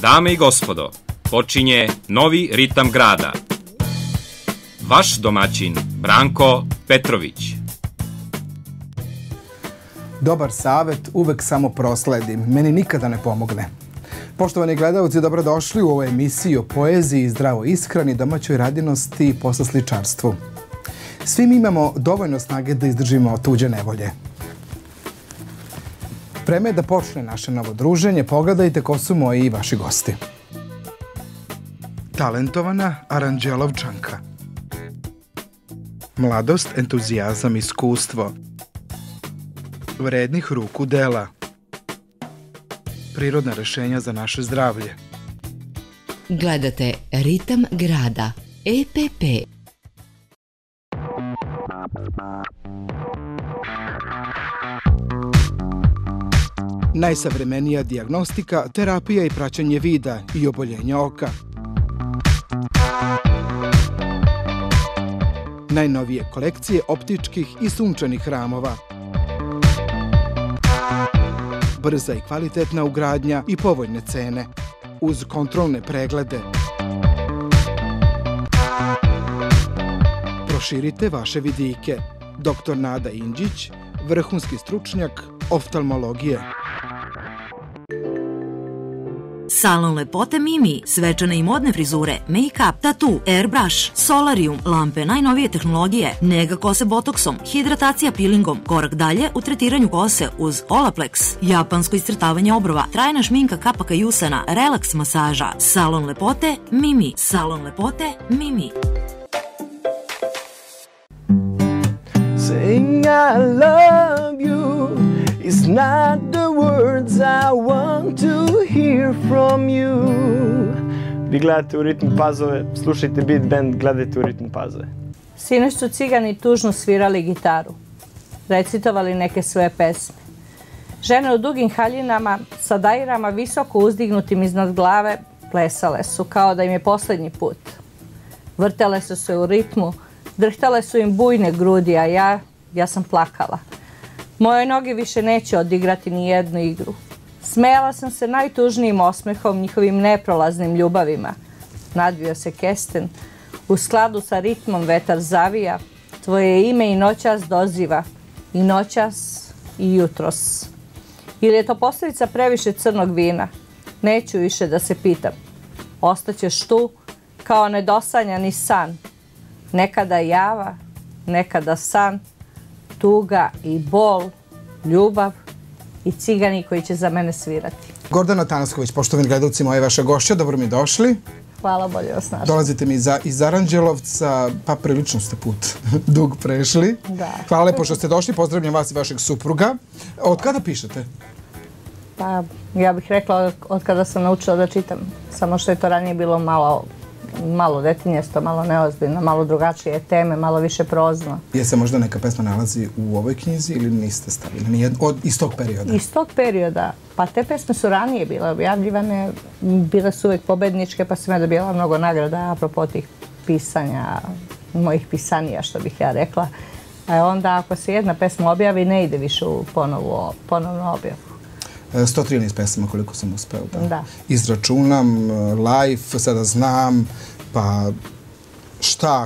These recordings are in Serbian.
Dame i gospodo, počinje novi ritam grada. Vaš domaćin Branko Petrović. Dobar savet uvek samo prosledim, meni nikada ne pomogne. Poštovani gledalci, dobrodošli u ovoj emisiji o poeziji, zdravoj ishrani, domaćoj radinosti i poslasličarstvu. Svi mi imamo dovoljno snage da izdržimo tuđe nevolje. Vreme je da počne naše novo druženje. Pogledajte ko su moji i vaši gosti. Talentovana aranđelovčanka. Mladost, entuzijazam, iskustvo. Vrednih ruku dela. Prirodna rešenja za naše zdravlje. Gledate Ritam grada, EPP. Najsavremenija dijagnostika, terapija i praćenje vida i oboljenja oka. Najnovije kolekcije optičkih i sunčanih ramova. Brza i kvalitetna ugradnja i povoljne cene, uz kontrolne preglede. Proširite vaše vidike. Dr. Nada Indžić, vrhunski stručnjak oftalmologije. Salon lepote Mimi, svečane i modne frizure, make-up, tatu, airbrush, solarium, lampe najnovije tehnologije, nega kose botoksom, hidratacija peelingom, korak dalje u tretiranju kose uz Olaplex, japansko iscrtavanje obrova, trajna šminka kapaka i usana, relaks masaža. Salon lepote Mimi, salon lepote Mimi. Saying I love you is not the words I want to hear from you. Vi gledate u Ritmu Pazove, slušajte Beat Band, gledajte u Ritmu Pazove. Sinoć su cigani tužno svirali gitaru, recitovali neke svoje pesme. Žene u dugim haljinama sa dajrama visoko uzdignutim iznad glave plesale su kao da im je poslednji put. Vrtele su se u ritmu, drhtale su im bujne grudi, a ja sam plakala. Moje noge više neće odigrati ni jednu igru. Smejala sam se najtužnijim osmehom, njihovim neprolaznim ljubavima. Nadvio se kesten, u skladu sa ritmom vetar zavija, tvoje ime i noćas doziva, i noćas i jutros. Ili je to posljedica previše crnog vina? Neću više da se pitam. Ostaćeš tu kao nedosanjani san. Nekada java, nekada san, tuga i bol, ljubav i cigani koji će za mene svirati. Gordana Tanasković, poštovani gledalci, moje vaša gošća, dobro mi došli. Hvala, bolje vas našli. Dolazite mi iz Aranđelovca, pa prilično ste put dug prešli. Da. Hvala lepo što ste došli, pozdravljam vas i vašeg supruga. Od kada pišete? Pa, ja bih rekla od kada sam naučila da čitam. Samo što je to ranije bilo malo detinjesto, malo neozbiljno, malo drugačije teme, malo više prozno. Je se možda neka pesma nalazi u ovoj knjizi ili niste stavili? Iz tog perioda? Iz tog perioda. Pa te pesme su ranije bile objavljivane, bile su uvek pobedničke, pa sam ja dobijala mnogo nagrada apropo tih pisanja, mojih pisanija, što bih ja rekla. A onda ako se jedna pesma objavi, ne ide više u ponovnu objavu. 113 pesama koliko sam uspeo da izračunam, Life, sada znam, pa šta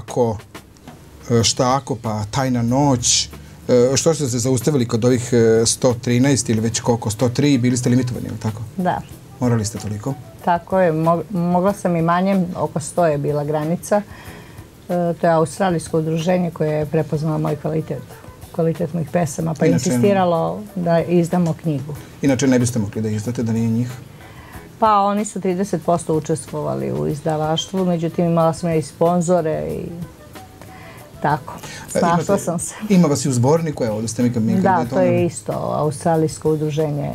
ako, pa Tajna noć. Što ste se zaustavili kod ovih 113 ili već koliko, 103, bili ste limitovani, ili tako? Da. Morali ste toliko? Tako je, mogla sam i manjem, oko 100 je bila granica. To je australijsko udruženje koje je prepoznalo moj kvalitet mojih pesama, pa insistiralo da izdamo knjigu. Inače ne biste mogli da izdate da nije njih? Pa oni su 30% učestvovali u izdavaštvu, međutim imala sam i sponzore i tako. Snašla sam se. Ima vas i u zborniku, evo da ste mi kad da, to je isto australijsko udruženje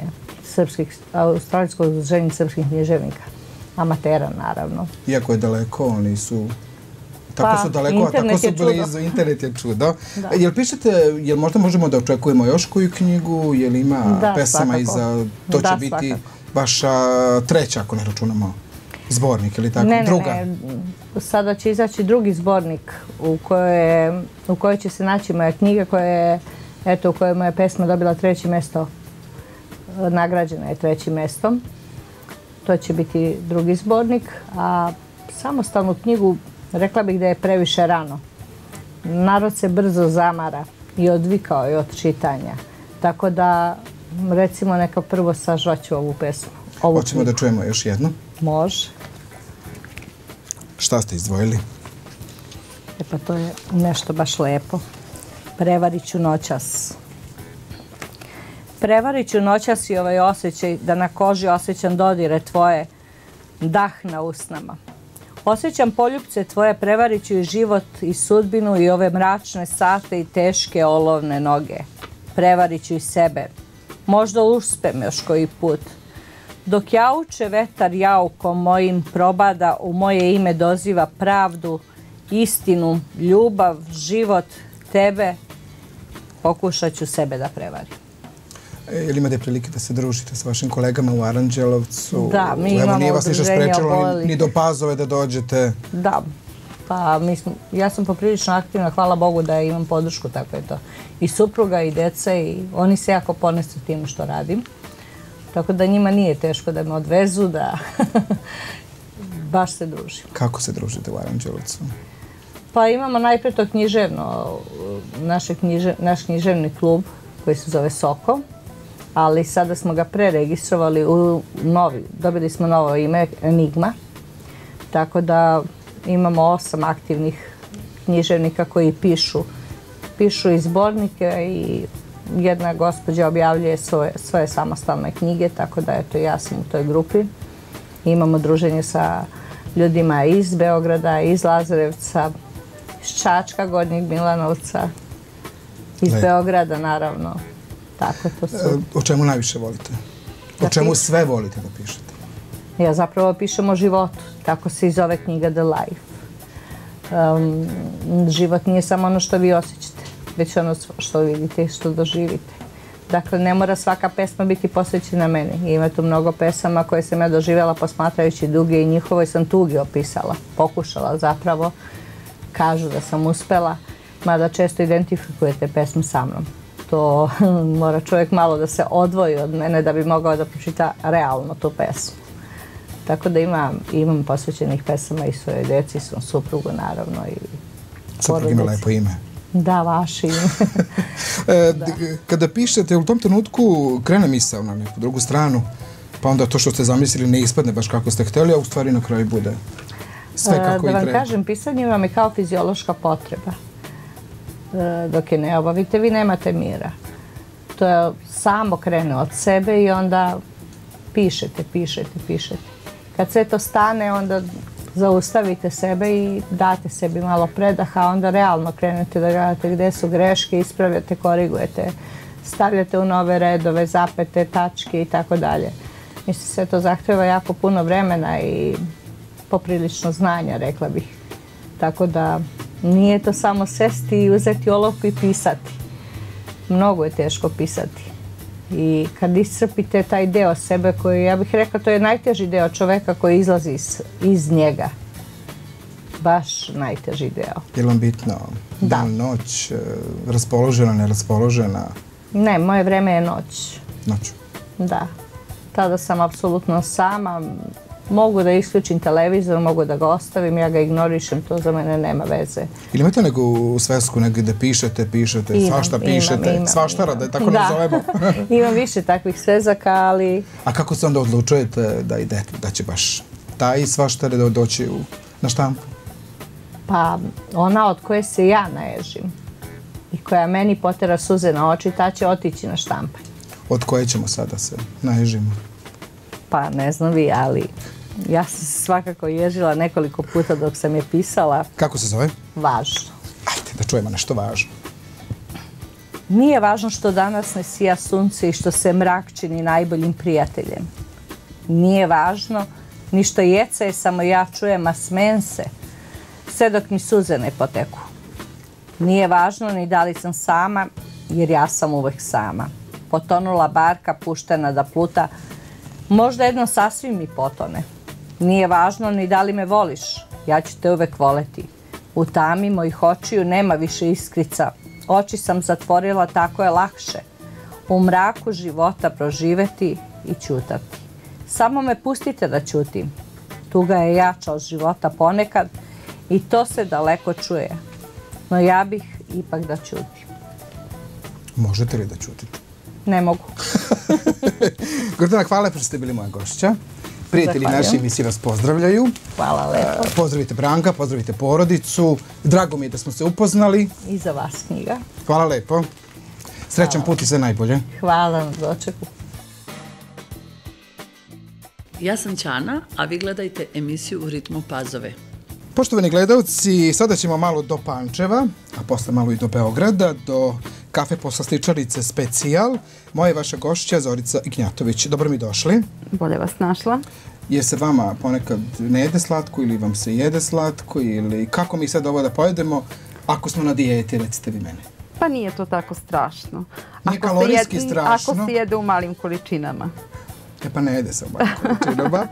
srpskih književnika. Amatera, naravno. Iako je daleko, oni su... Tako su daleko, a tako su blizu. Internet je čudo. Jel pišete, jel možda možemo da očekujemo još koju knjigu? Jel ima pesama iza... To će biti vaša treća, ako ne računamo, zbornik ili tako? Ne. Sada će izaći drugi zbornik u kojoj će se naći moja knjiga u kojoj je moja pesma dobila 3. mesto. Nagrađena je 3. mestom. To će biti drugi zbornik, a samostalnu knjigu rekla bih da je previše rano. Narod se brzo zamara i odvikao je od čitanja. Tako da, recimo, neka prvo sažvaću ovu pesmu. Hoćemo da čujemo još jednu? Može. Šta ste izdvojili? Pa to je nešto baš lepo. Prevarit ću noćas. Prevarit ću noćas i ovaj osjećaj da na koži osjećam dodire tvoje, dah na usnama. Osjećam poljupce tvoje, prevarit ću i život i sudbinu i ove mračne sate i teške olovne noge. Prevarit ću i sebe. Možda uspem još koji put. Dok jauče vetar jaukom mojim probada, u moje ime doziva pravdu, istinu, ljubav, život, tebe, pokušat ću sebe da prevarim. Ili imate prilike da se družite sa vašim kolegama u Aranđelovcu? Da, mi imamo nije vas ništa sprečilo oboleli. ni do Pazove da dođete? Da, pa ja sam poprilično aktivna, hvala Bogu da imam podršku, tako je to. I supruga i deca, i oni se jako ponesu tim što radim. Tako da njima nije teško da me odvezu, da baš se družim. Kako se družite u Aranđelovcu? Pa imamo najpre to književno, naš književni klub koji se zove Soko, ali sada smo ga preregistrovali u novi, dobili smo novo ime Enigma, tako da imamo 8 aktivnih književnika koji pišu i zbornike i jedna gospođa objavljuje svoje samostalne knjige, tako da eto ja sam u toj grupi. Imamo druženje sa ljudima iz Beograda, iz Lazarevca, iz Čačka, Gornjeg Milanovca, iz Beograda naravno. Tako to su. O čemu najviše volite? O čemu sve volite da pišete? Ja zapravo pišem o životu, tako se i zove knjiga The Life. Život nije samo ono što vi osjećate, već ono što vidite i što doživite. Dakle, ne mora svaka pesma biti posvećena meni. Ima tu mnogo pesama koje sam ja doživjela posmatrajući duge i njihovoj sam tugi opisala. Pokušala zapravo, kažu da sam uspela, mada često identifikujete pesmu sa mnom. To mora čovjek malo da se odvoji od mene da bi mogao da pročita realno tu pesmu. Tako da imam posvećenih pesama i svojoj deci, svom suprugu naravno i Suprug ima lepo ime. Da, vaše ime. Kada pišete, u tom trenutku krene misao na neku drugu stranu, pa onda to što ste zamislili ne ispadne baš kako ste htjeli, a u stvari na kraju bude sve kako i treba. Da vam kažem, pisanje vam je kao fiziološka potreba. Dok je ne obavite, vi nemate mira. To je samo krene od sebe i onda pišete. Kad sve to stane, onda zaustavite sebe i date sebi malo predaha, a onda realno krenete da gledate gdje su greške, ispravljate, korigujete, stavljate u nove redove, zapete, tačke i tako dalje. Mislim, sve to zahtjeva jako puno vremena i poprilično znanja, rekla bih. Tako da nije to samo sesti i uzeti olovku i pisati. Mnogo je teško pisati. I kad iscrpite taj deo sebe koji, ja bih rekla, to je najteži deo čoveka koji izlazi iz njega. Baš najteži deo. Je li vam bitno dan, noć, raspoložena, neraspoložena? Ne, moje vreme je noć. Noć? Da. Tada sam apsolutno sama. Mogu da isključim televizor, mogu da ga ostavim, ja ga ignorišem, to za mene nema veze. Ili imate neku svesku negdje pišete, svašta pišete, svaštara, da je tako nazovemo? Imam više takvih svezaka, ali... A kako se onda odlučujete da će baš taj svaštare doći na štampu? Pa ona od koje se ja naježim i koja meni potera suze na oči, ta će otići na štampanje. Od koje ćemo sada se naježimo? Pa ne znam vi, ali ja sam se svakako ježila nekoliko puta dok sam je pisala. Kako se zove? Važno. Ajde da čujemo nešto važno. Nije važno što danas ne sija sunce i što se mrak čini najboljim prijateljem. Nije važno ni što jeca samo ja čujem, a smen se, sve dok mi suze ne poteku. Nije važno ni da li sam sama, jer ja sam uvek sama. Potonula barka puštena da pluta, možda jedno sasvim mi potone. Nije važno ni da li me voliš, ja ću te uvek voleti. U tami mojih očiju nema više iskrica, oči sam zatvorila, tako je lakše. U mraku života proživeti i ćutati. Samo me pustite da ćutim. Tuga je jača od života ponekad i to se daleko čuje. No ja bih ipak da ćutim. Možete li da ćutite? Ne mogu. Gordana, hvala što ste bili moja gošća. Prijatelji naši emisije vas pozdravljaju. Hvala lepo. Pozdravite Branka, pozdravite porodicu. Drago mi je da smo se upoznali. I za vas knjiga. Hvala lepo. Srećan put i sve najbolje. Hvala na dočeku. Ja sam Ćana, a vi gledajte emisiju U ritmu Pazove. Poštovani gledalci, sada ćemo malo do Pančeva, a posle malo i do Beograda, do kafe poslastičarice Specijal. Moja je vaša gošća Zorica Ignjatović. Dobro mi došli. Bolje vas našla. Je se vama ponekad ne jede slatko ili vam se jede slatko ili kako mi sad ovo da pojedemo ako smo na dijeti, recite vi mene. Pa nije to tako strašno. Nije kalorijski strašno. Ako se jede u malim količinama. Pa ne jede se u malim količinama.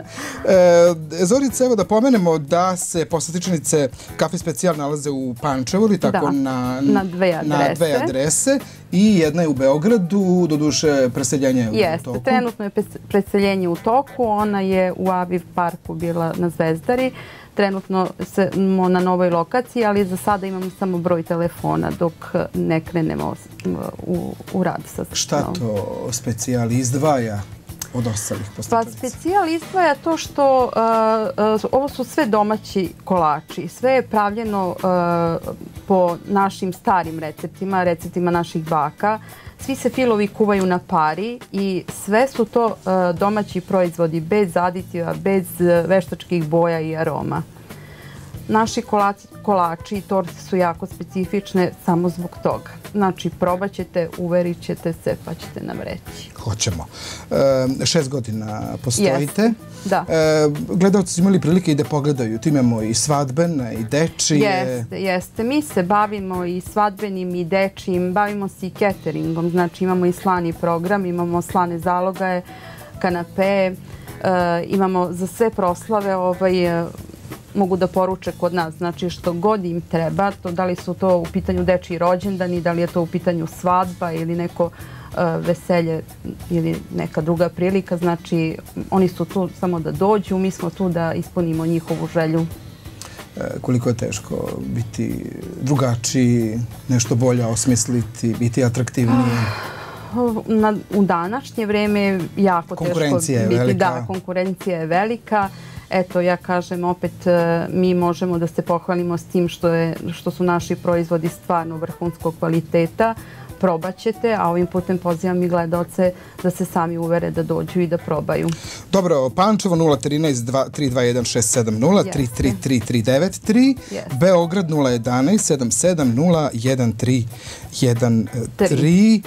Zorica, evo da pomenemo da se poslastičarnice Kafe Specijal nalaze u Pančevu ili tako na dve adrese i jedna je u Beogradu, doduše preseljenje u toku. Trenutno je preseljenje u toku, ona je u Aviv parku bila na Zvezdari. Trenutno smo na novoj lokaciji, ali za sada imamo samo broj telefona dok ne krenemo u rad. Šta to Specijal izdvaja od ostalih poslastičarnica? Pa Specijal izdvaja to što ovo su sve domaći kolači. Sve je pravljeno po našim starim receptima naših baka. Svi se filovi kuvaju na pari i sve su to domaći proizvodi bez aditiva, bez veštačkih boja i aroma. Naši kolači i torte su jako specifične samo zbog toga. Znači, probat ćete, uverit ćete se, pa ćete nam reći. Hoćemo. 6 godina postojite. Da. Gledalci su imali prilike i da pogledaju. Tu imamo i svadbene, i dečije. Jeste. Mi se bavimo i svadbenim, i dečijim. Bavimo se i cateringom. Znači, imamo i slani program, imamo slane zalogaje, kanape. Imamo za sve proslave mogu da poruče kod nas, znači što god im treba, da li su to u pitanju dečiji rođendani, da li je to u pitanju svadba ili neko veselje ili neka druga prilika, znači oni su tu samo da dođu, mi smo tu da ispunimo njihovu želju. Koliko je teško biti drugačiji, nešto bolje osmisliti, biti atraktivniji? U današnje vreme je jako teško biti. Da, konkurencija je velika. Eto, ja kažem, opet mi možemo da se pohvalimo s tim što su naši proizvodi stvarno vrhunskog kvaliteta. Probat ćete, a ovim putem pozivam i gledalce da se sami uvere da dođu i da probaju. Dobro, Pančevo 013-321-670, 333-393, Beograd 011-770-1313,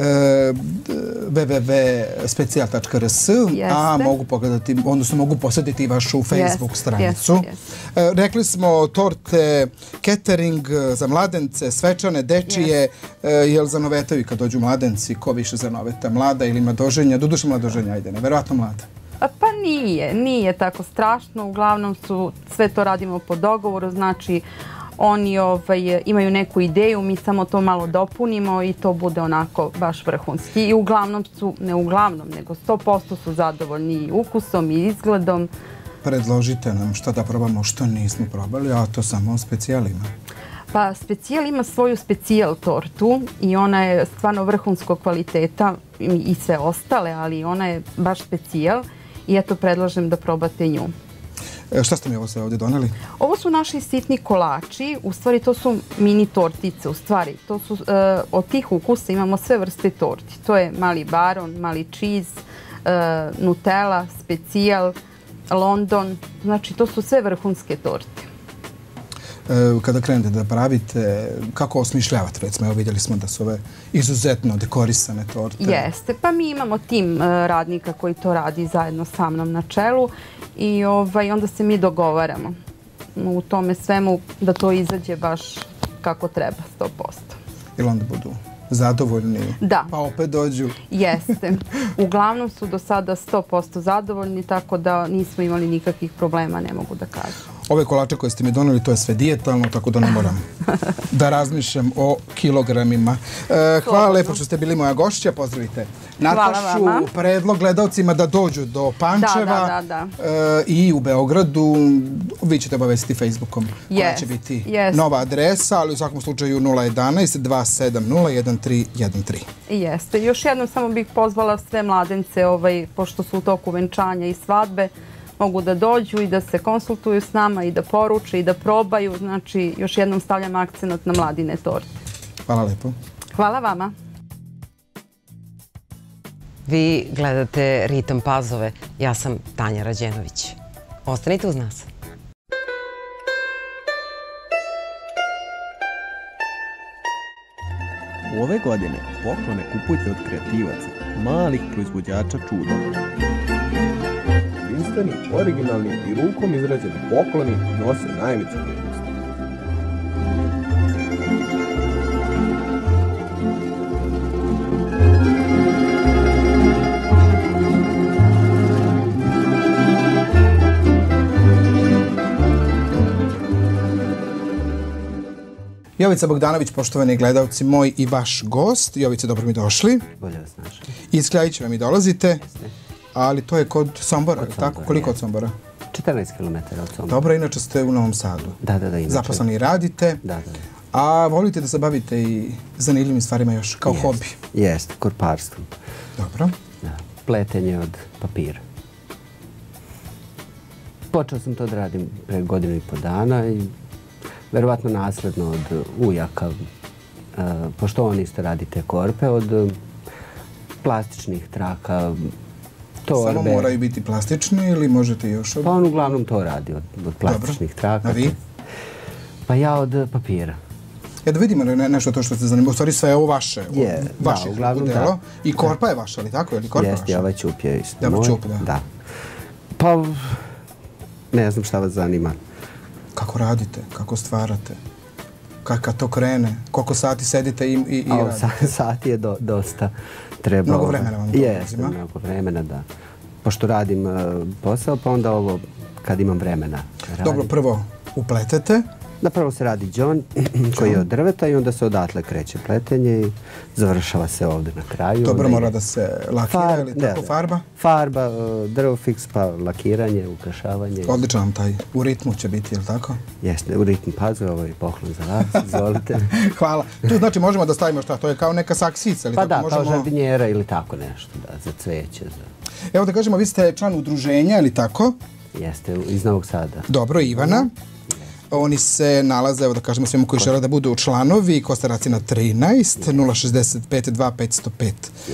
www.specijal.rs, a mogu pogledati, odnosno mogu posjetiti i vašu Facebook stranicu. Rekli smo torte, catering za mladence, svečane, dečije, jel zanovetaju kad dođu mladenci, ko više zanoveta, mlada ili mladoženja, doduše mladoženja, ajde, neverovatno mlada. Pa nije tako strašno, uglavnom sve to radimo po dogovoru, znači oni imaju neku ideju, mi samo to malo dopunimo i to bude onako baš vrhunski. I uglavnom ne uglavnom, nego 100% su zadovoljni i ukusom i izgledom. Predložite nam šta da probamo, što nismo probali, a to samo Specijal ima. Pa Specijal ima svoju Specijal tortu i ona je stvarno vrhunskog kvaliteta i sve ostale, ali ona je baš Specijal i eto predlažem da probate nju. Šta ste mi ovo sve ovdje doneli? Ovo su naši sitni kolači, u stvari to su mini tortice, u stvari. Od tih ukusa imamo sve vrste torti. To je mali baron, mali cheese, Nutella, Specijal, London, znači to su sve vrhunske torte. Kada krenete da pravite, kako osmišljavate? Recimo, evo vidjeli smo da su ove izuzetno dekorisane torte. Jeste, pa mi imamo tim radnika koji to radi zajedno sa mnom na čelu i onda se mi dogovaramo u tome svemu da to izađe baš kako treba, 100%. Ili onda budu zadovoljni, pa opet dođu? Jeste. Uglavnom su do sada 100% zadovoljni, tako da nismo imali nikakvih problema, ne mogu da kažem. Ove kolače koje ste mi doneli, to je sve dijetalno, tako da ne moram da razmišljam o kilogramima. Hvala lepo što ste bili moja gošća, pozdravite Natašu. Predlog gledalcima da dođu do Pančeva i u Beogradu. Vi ćete obavestiti Facebookom koja će biti nova adresa, ali u svakom slučaju 011 270 1313. Jeste. Još jednom samo bih pozvala sve mladence, pošto su u toku venčanja i svadbe, mogu da dođu i da se konsultuju s nama i da poruče i da probaju. Znači, još jednom stavljam akcenat na mladine torte. Hvala lepo. Hvala vama. Vi gledate Ritam Pazove. Ja sam Tanja Rađenović. Ostanite uz nas. Ove godine poklone kupujte od kreativaca, malih proizvođača čuda. Jedinstveni, originalni i rukom izrađeni pokloni nose najveću vrednost. Jovica Bogdanović, poštovani gledalci, moj i vaš gost. Jovice, dobro mi došli. Bolje vas našli. Iz Kljajićeva mi dolazite, ali to je kod Sombora, tako? Koliko od Sombora? 14 km od Sombora. Dobro, inače ste u Novom Sadu. Da, inače. Zaposlani radite. Da. A volite da se bavite i zanimljivim stvarima još, kao hobi? Jeste, korparstvom. Dobro. Pletenje od papira. Počeo sam to da radim pre godinu i po dana i verovatno nasledno od ujaka, pošto oni isto radite korpe, od plastičnih traka, torbe. Samo moraju biti plastični ili možete još od... Pa on uglavnom to radi od plastičnih traka. A vi? Pa ja od papira. Da vidimo nešto to što ste zanimljivo. U stvari sve je ovo vaše. Vaše delo. I korpa je vaša, ali tako? Jeste, ovaj ćup je isto moj. Ćup, da. Pa, ne znam šta vas zanima. Kako radite? Kako stvarate? Kad to krene? Koliko sati sedite i radite? Sati je dosta. Treba... Mnogo vremena vam to uzima? Jeste, mnogo vremena, da. Pošto radim posao, pa onda ovo kad imam vremena radim. Dobro, prvo upletete? Da, prvo se radi đon koji je od drveta i onda se odatle kreće pletenje i završava se ovde na kraju. Dobro, mora da se lakira ili tako farba? Farba, drvofiks, pa lakiranje, ukrašavanje. Odličan vam taj. U ritmu će biti, je li tako? Jeste, u ritmu Pazove, ovo je poklon za vas, izvolite. Hvala. Tu znači možemo da stavimo šta? To je kao neka saksica? Pa da, kao žardinjera ili tako nešto, za cveće. Evo da kažemo, vi ste član udruženja, ili tako? Jeste, iz Novog Sada. Dobro, Ivana. Oni se nalaze, evo da kažemo svima koji žele da budu članovi, Kostaracina 13, 065 2505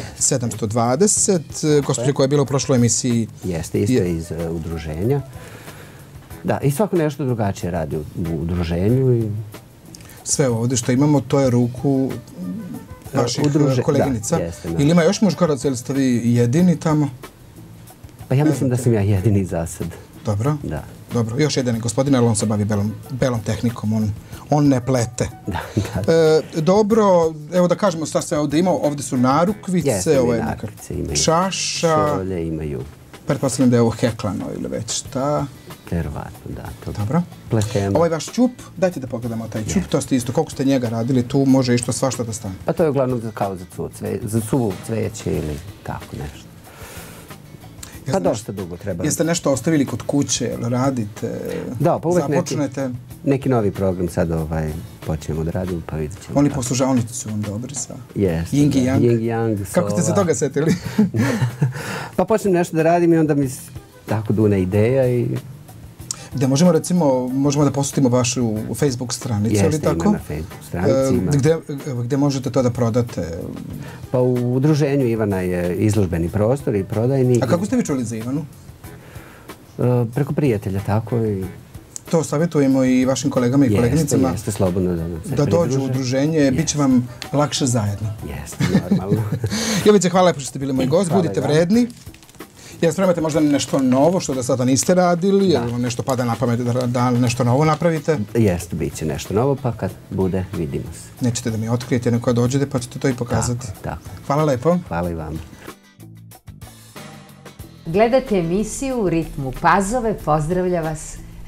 720. Gospođa koja je bila u prošloj emisiji... Jeste, isto iz udruženja. Da, i svako nešto drugačije radi u udruženju. Sve ovdje što imamo, to je ruku vaših koleginica. Ili ima još muškaraca, ili ste vi jedini tamo? Pa ja mislim da sam ja jedini za sad. Dobro. Da. Dobro, još jedan gospodin, ali on se bavi belom tehnikom, on ne plete. Dobro, evo da kažemo šta sve ovdje ima. Ovdje su narukvice, ovo je neka čaša. Šolje imaju. Pretpostavljam da je ovo heklano ili već šta. Verovatno, da. Dobro. Pletemo. Ovaj vaš ćup, dajte da pogledamo taj ćup, to ste isto, koliko ste njega radili, tu može išto svašta da stane. Pa to je uglavnom kao za suvu cveće ili tako nešto. Pa dosta dugo treba. Jeste nešto ostavili kod kuće, ili radite, započnete? Neki novi program sad počnemo da radimo, pa vidjet ćemo. Oni poslužavnici su vam dobri sa Yin i Yang. Kako ste se toga setili? Pa počnem nešto da radim i onda mi tako dune ideja i... Gde možemo, recimo, možemo da posjetimo vašu Facebook stranicu, ili tako? Jeste, ima na Facebook stranici. Gde možete to da prodate? Pa u udruženju Ivana je izložbeni prostor i prodajni. A kako ste vi čuli za Ivanu? Preko prijatelja, tako i... To savjetujemo i vašim kolegama i koleginicama. Jeste, slobodno da se pridruže. Da dođu u udruženje, bit će vam lakše zajedno. Jeste, normalno. Jovice, hvala lepo što ste bili moj gost, budite vredni. Jel spremate možda nešto novo što da sada niste radili, jel nešto pada na pamet da nešto novo napravite? Jeste, bit će nešto novo, pa kad bude, vidimo se. Nećete da mi otkrijete, neko dođete pa ćete to i pokazati. Tako. Hvala lepo. Hvala i vama. Gledate emisiju U ritmu Pazove, pozdravlja vas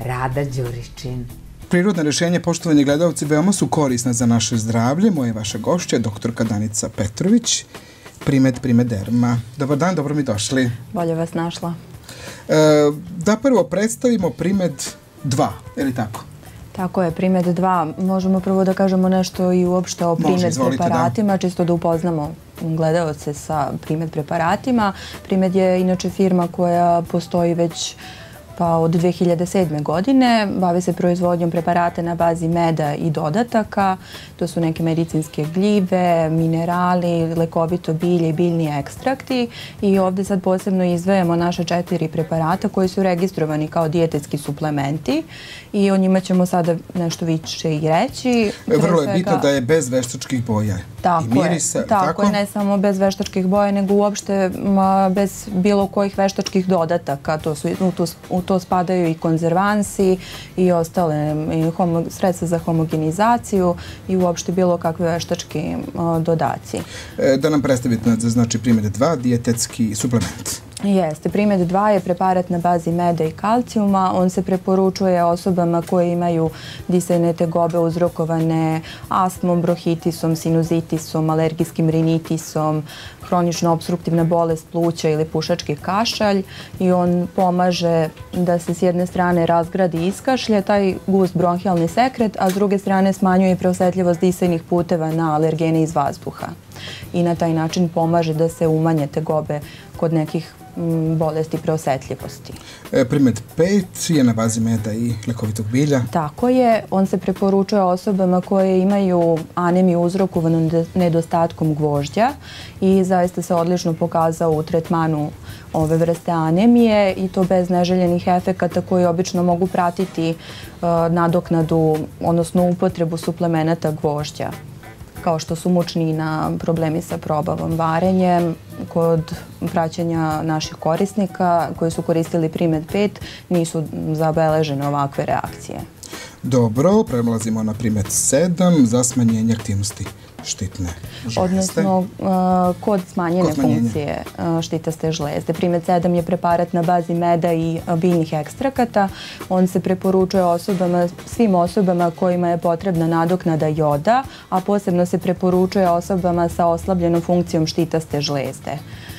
Rada Đuričin. Prirodne rešenja, poštovani gledalci, veoma su korisna za naše zdravlje. Moja vaša gošća je doktorka Danica Petrović, Primed Derma. Dobar dan, dobro mi došli. Bolje vas našla. Da prvo predstavimo Primed 2, je li tako? Tako je, Primed 2. Možemo prvo da kažemo nešto i uopšte o Primed preparatima, čisto da upoznamo gledalce sa Primed preparatima. Primed je inače firma koja postoji već od 2007. godine. Bave se proizvodnjom preparata na bazi meda i dodataka. To su neke medicinske gljive, minerali, lekovito bilje i biljni ekstrakti. I ovde sad posebno izdvajamo naše 4 preparata koji su registrovani kao dijetetski suplementi i o njima ćemo sada nešto više i reći. Vrlo je bitno da je bez veštačkih boja i mirisa. Tako je, ne samo bez veštačkih boja, nego uopšte bez bilo kojih veštačkih dodataka. U to spadaju i konzervansi i ostale sredstva za homogenizaciju i uopšte bilo kakve veštački dodaci. Da nam predstavite, znači Primed 2, dijetetski suplement. Jeste. Primed 2 je preparat na bazi meda i kalcijuma. On se preporučuje osobama koje imaju disajne tegobe uzrokovane astmom, bronhitisom, sinuzitisom, alergijskim rinitisom, hronično opstruktivna bolest pluća ili pušački kašalj i on pomaže da se s jedne strane razgradi i iskašlje taj gust bronhijalni sekret, a s druge strane smanjuje preosetljivost disajnih puteva na alergene iz vazduha. I na taj način pomaže da se umanje tegobe kod nekih bolesti preosetljivosti. Primed 5 je na bazi meda i lekovitog bilja. Tako je. On se preporučuje osobama koje imaju anemiju uzrokovanu nedostatkom gvožđa i zaista se odlično pokazao u tretmanu ove vrste anemije i to bez neželjenih efekata koji obično mogu pratiti nadoknadu, odnosno upotrebu suplemenata gvožđa, kao što su mučnina, problemi sa probavom, varenjem. Kod praćenja naših korisnika koji su koristili Primed 5 nisu zabeležene ovakve reakcije. Dobro, prelazimo na Primed 7 za smanjenje aktivnosti štitne žlezde. Odnosno, kod smanjene funkcije štitaste žlezde. Primed 7 je preparat na bazi meda i biljnih ekstrakata. On se preporučuje svim osobama kojima je potrebna nadoknada joda, a posebno se preporučuje osobama sa oslabljenom funkcijom štitaste žlezde.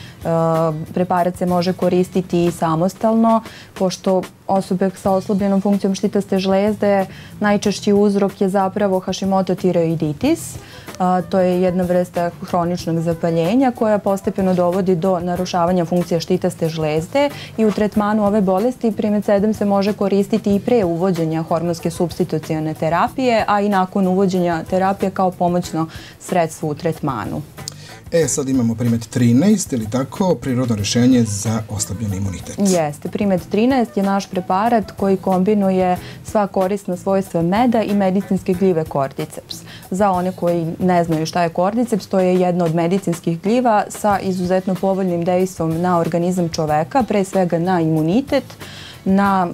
Preparat se može koristiti i samostalno, pošto osobe sa oslabljenom funkcijom štitaste žlezde najčešći uzrok je zapravo Hashimoto tiroiditis. To je jedna vrsta hroničnog zapaljenja koja postepeno dovodi do narušavanja funkcije štitaste žlezde i u tretmanu ove bolesti Primed 7 se može koristiti i pre uvođenja hormonske supstitucione terapije, a i nakon uvođenja terapije kao pomoćno sredstvo u tretmanu. Sad imamo Primed 13, ili tako, prirodno rešenje za oslabljeni imunitet. Jeste. Primed 13 je naš preparat koji kombinuje sva korisna svojstva meda i medicinske gljive kordyceps. Za one koji ne znaju šta je kordyceps, to je jedna od medicinskih gljiva sa izuzetno povoljnim dejstvom na organizam čoveka, pre svega na imunitet, na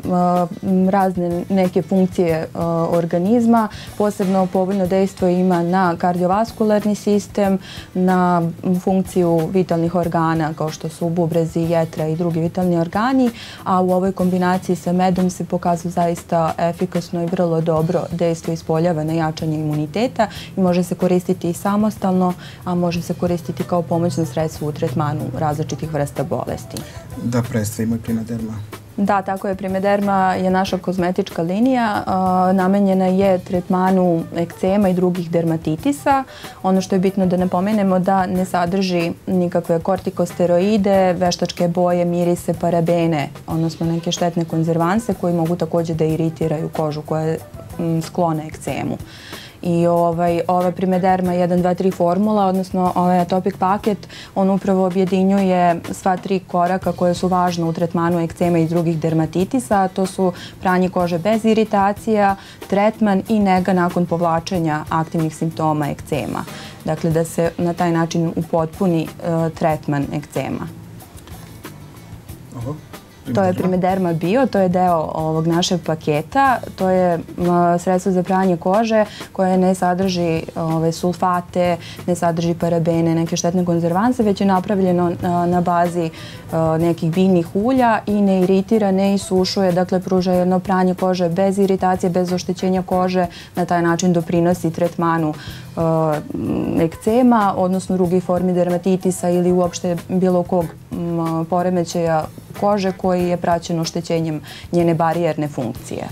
razne neke funkcije organizma. Posebno povoljno dejstvo ima na kardiovaskularni sistem, na funkciju vitalnih organa kao što su bubrezi, jetra i drugi vitalni organi, a u ovoj kombinaciji sa medom se pokazuje zaista efikasno i vrlo dobro dejstvo ispoljava na jačanje imuniteta i može se koristiti i samostalno, a može se koristiti kao pomoćno sredstvo u tretmanu različitih vrsta bolesti. Da predstavimo i Primed Derma. Da, tako je. Primed Derma je naša kozmetička linija. Namenjena je tretmanu ekcema i drugih dermatitisa. Ono što je bitno da napomenemo da ne sadrži nikakve kortikosteroide, veštačke boje, mirise, parabene, odnosno neke štetne konzervanse koji mogu također da iritiraju kožu koja je sklona ekcemu. I ova Primed Derma 1, 2, 3 formula, odnosno ovaj Atopic paket, on upravo objedinjuje sva 3 koraka koje su važne u tretmanu ekcema i drugih dermatitisa. To su pranje kože bez iritacija, tretman i nega nakon povlačenja aktivnih simptoma ekcema. Dakle, da se na taj način upotpuni tretman ekcema. To je Primaderma Bio, to je deo ovog našeg paketa. To je sredstvo za pranje kože koje ne sadrži sulfate, ne sadrži parabene, neke štetne konzervanse, već je napravljeno na bazi nekih biljnih ulja i ne iritira, ne isušuje, dakle pruža jedno pranje kože bez iritacije, bez oštećenja kože, na taj način doprinosi tretmanu ekcema, odnosno drugih formi dermatitisa ili uopšte bilo kog poremećaja kože koji je praćen oštećenjem njene barijerne funkcije.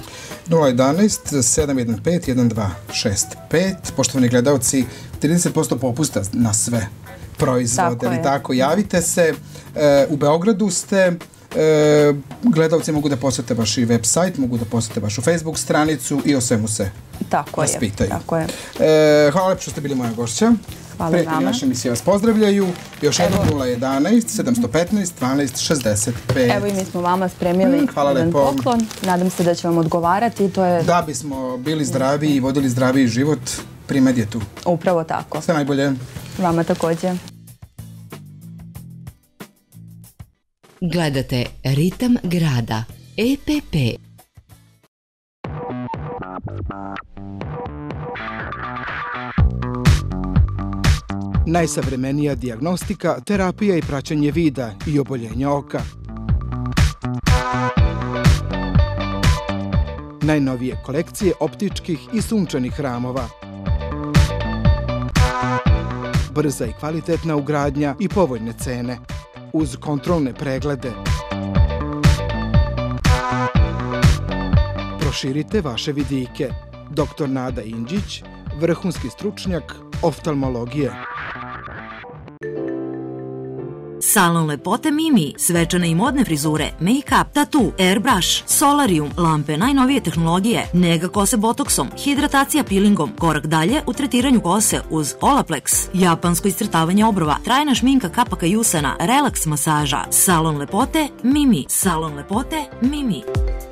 011-715-1265. Poštovani gledalci, 30% popusta na sve proizvode, ali tako, javite se. U Beogradu ste, gledalci mogu da posete vaš i website, mogu da posete vašu Facebook stranicu i o svemu se vas pitaju. Hvala lepo što ste bili moja gošća. Hvala Prijatelji vama. naše emisije vas pozdravljaju. Još jednom 011-715-1265. Evo i mi smo vama spremili jedan poklon. Nadam se da će vam odgovarati. Da bismo bili zdravi i vodili zdraviji život, Primed je tu. Upravo tako. Sve najbolje. Vama također. Gledate Ritam grada. EPP. Najsavremenija dijagnostika, terapija i praćenje vida i oboljenja oka. Najnovije kolekcije optičkih i sunčanih ramova. Brza i kvalitetna ugradnja i povoljne cene. Uz kontrolne preglede. Proširite vaše vidike. Dr. Nada Indžić, vrhunski stručnjak oftalmologije. Salon lepote Mimi, svečane i modne frizure, make-up, tatu, airbrush, solarium, lampe najnovije tehnologije, nega kose botoksom, hidratacija peelingom, korak dalje u tretiranju kose uz Olaplex, japansko iscrtavanje obrova, trajna šminka kapaka i usana, relaks masaža. Salon lepote Mimi, salon lepote Mimi.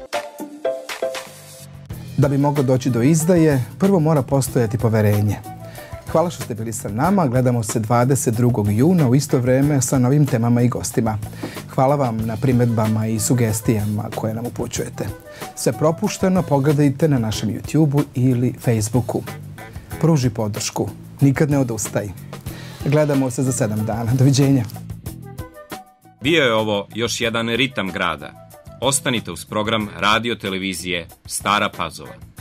Da bi moglo doći do izdaje, prvo mora postojati poverenje. Hvala što ste bili sa nama. Gledamo se 22. juna u isto vreme sa novim temama i gostima. Hvala vam na primedbama i sugestijama koje nam upućujete. Sve propušteno pogledajte na našem YouTube-u ili Facebooku. Pruži podršku. Nikad ne odustaj. Gledamo se za 7 dana. Doviđenja. Bio je ovo još jedan Ritam grada. Ostanite uz program radio televizije Stara Pazova.